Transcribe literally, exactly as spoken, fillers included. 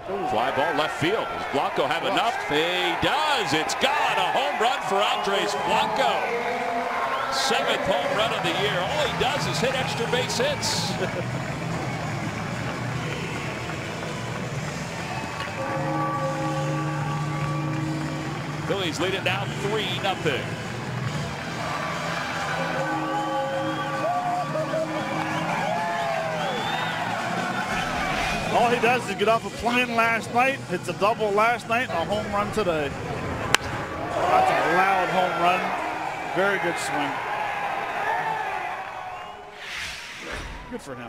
Fly ball left field. Does Blanco have enough? He does. It's gone. A home run for Andres Blanco. Seventh home run of the year. All he does is hit extra base hits. Phillies lead it now three nothing. All he does is get off a plane last night, hits a double last night, and a home run today. That's a loud home run. Very good swing. Good for him.